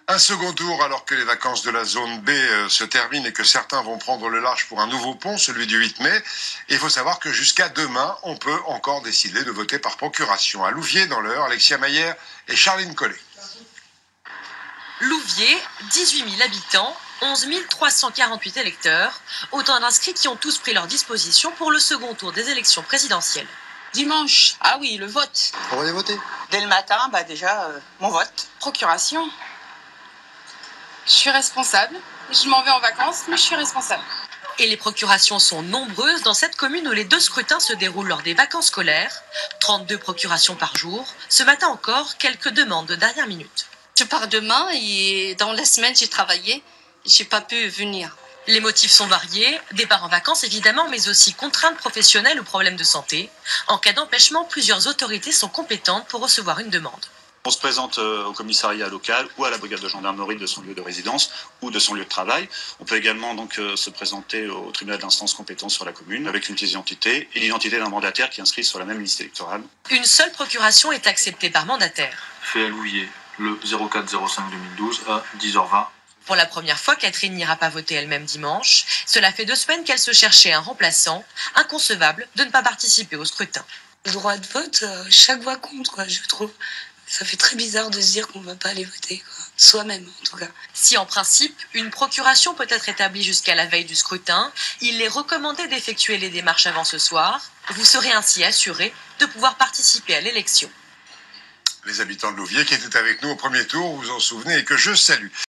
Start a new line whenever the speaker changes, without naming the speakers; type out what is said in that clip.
Un second tour alors que les vacances de la zone B se terminent et que certains vont prendre le large pour un nouveau pont, celui du 8 mai. Et il faut savoir que jusqu'à demain, on peut encore décider de voter par procuration. À Louviers, dans l'Eure, Alexia Mayer et Charline Collet.
Louviers, 18 000 habitants, 11 348 électeurs, autant d'inscrits qui ont tous pris leur disposition pour le second tour des élections présidentielles.
Dimanche, ah oui, le vote.
On va aller voter.
Dès le matin, déjà, mon vote.
Procuration. Je suis responsable. Je m'en vais en vacances, mais je suis responsable.
Et les procurations sont nombreuses dans cette commune où les 2 scrutins se déroulent lors des vacances scolaires. 32 procurations par jour. Ce matin encore, quelques demandes de dernière minute.
Je pars demain et dans la semaine, j'ai travaillé. J'ai pas pu venir.
Les motifs sont variés, départ en vacances évidemment, mais aussi contraintes professionnelles ou problèmes de santé. En cas d'empêchement, plusieurs autorités sont compétentes pour recevoir une demande.
On se présente au commissariat local ou à la brigade de gendarmerie de son lieu de résidence ou de son lieu de travail. On peut également donc se présenter au tribunal d'instance compétent sur la commune avec une pièce d'identité et l'identité d'un mandataire qui est inscrit sur la même liste électorale.
Une seule procuration est acceptée par mandataire.
Fait à Louviers le 04-05-2012 à 10h20.
Pour la première fois, Catherine n'ira pas voter elle-même dimanche. Cela fait 2 semaines qu'elle se cherchait un remplaçant. Inconcevable de ne pas participer au scrutin.
Le droit de vote, chaque voix compte, je trouve. Ça fait très bizarre de se dire qu'on ne va pas aller voter, soi-même en tout cas.
Si en principe, une procuration peut être établie jusqu'à la veille du scrutin, il est recommandé d'effectuer les démarches avant ce soir. Vous serez ainsi assuré de pouvoir participer à l'élection.
Les habitants de Louviers qui étaient avec nous au premier tour, vous vous en souvenez, et que je salue.